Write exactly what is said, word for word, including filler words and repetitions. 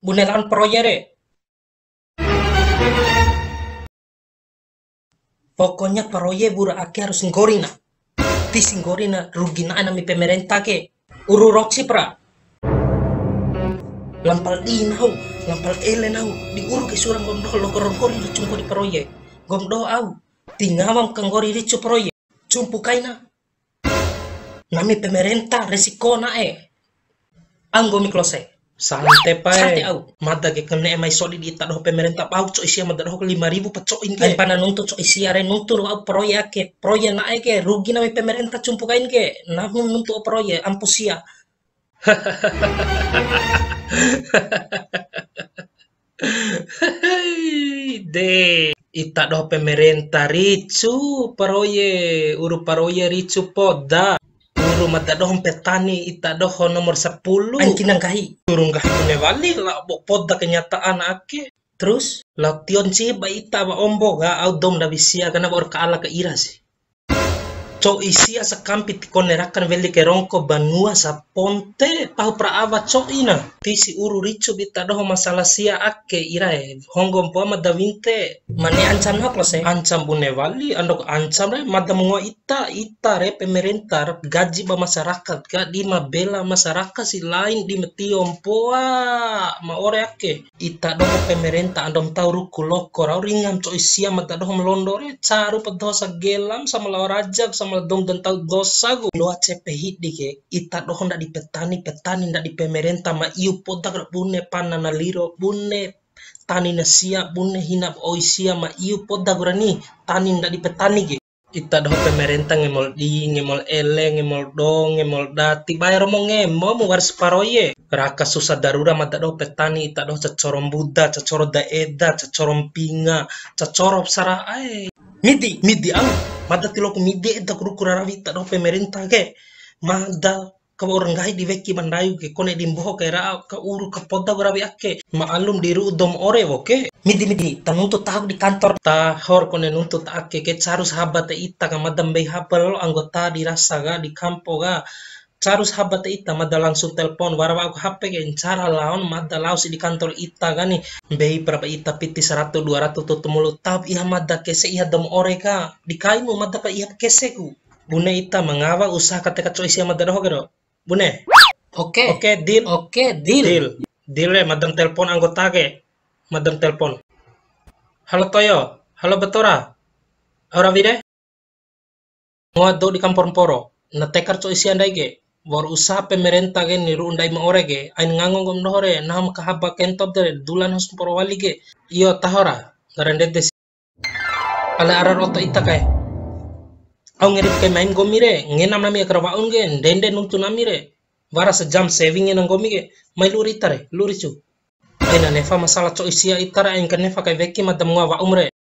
Bunelan proyek. Pokoknya proyek bura ake harus singgorina. Ti singgorina rugina nami pemerintah ke. Uru roksi pra. Lampal inau, lampal ele nau. Diuru ke surang gomdo lo korong-kori di cumpu di proyek. Gomdo au. Tingawam kanggori ricu proyek. Cumpu kaina. Nami pemerintah resiko na e. Anggo mi klose. Sante pae. Sante au. Mada ke kene emai soli di ita doh pemerintah pau co isia mada doh lima ribu pecok in ke. Pana nuntut co isia re nuntut au proyek ke. Proyek na e ke rugi nami pemerintah cumpu kain ke. Namun nuntut proyek ampusia. De ita doh pemerintah ricu proyek uru proyek ricu poda. Uru mata doh petani ita doh nomor sepuluh. Ankinang kahi. Turung kahi pune wali lah poda kenyataan ake. Terus lation sih ba ita ba ombo ga au dom da bisia kana bor kaala ke ira sih. Co isia sekampi tikonerakan veli ke rongko banua sa ponte pau praava co ina tisi uru ricu bita doh masalah sia ake irae honggom po mada vinte mane ancam hak lose ancam bune wali andok ancam re mada mengua ita ita re pemerintah gaji ba masyarakat ga di bela masyarakat si lain di metiom poa ma ore ake ita doh pemerintah andom tau ruku loko rau ringan co isia mada doh melondore caru pedosa gelam sama lau rajak sama dong dan tahu dosa go lo ace pehidi ke ita doh ndak di petani petani ndak di pemerintah ma iu poda bune panana liro bune tani nasia bune hinap oisia ma iu poda gurani tani ndak di petani ge ita doh pemerintah ngemol di ngemol ele ngemol dong ngemol dati bayar mo ngemo mo war separoye raka susah darurat mata doh petani ita doh cacorom buda cacoro daeda cacorom pinga cacoro sara ai midi midi ang mada tilok midi eta kuru kurarawi ta doh pemerintah ke mada ka orang gai di veki bandayu ke kone dimboho ke ra ka uru ka poda gurawi ake maalum diru dom ore oke midi midi tanuntut tahu di kantor tahor kone nuntut ake ke carus habat ita ka madam bei hapel anggota dirasa ga di kampo ga carus habat ita mada langsung telepon warawa aku H P ke cara lawan mada laus di kantor ita gani bei berapa ita piti seratus dua ratus tutu mulut tab iha mada kese iha dom ore ka di kaimu mada pa iha kese ku bune ita mengawa usaha kata kaco isi mada doh gero bune oke oke deal oke deal deal deal le madam telepon anggota ke madam telepon halo Toyo halo Betora ora vide ngoado di kampor poro na tekar co isi andai ke war usaha pemerintah ge niru undai ma ore ge ain ngangong gom dohore nam kahaba kentop dere dulan hos porowali ge iyo tahora garande des ala arar oto ita kae au ngirit ke main gomire ngenam nami akrawaun ge dende nuntu namire wara sejam saving nang gomi ge mai luri tare luri cu aina nefa masalah co isia itara ain kan nefa kai veki madam ngwa wa umre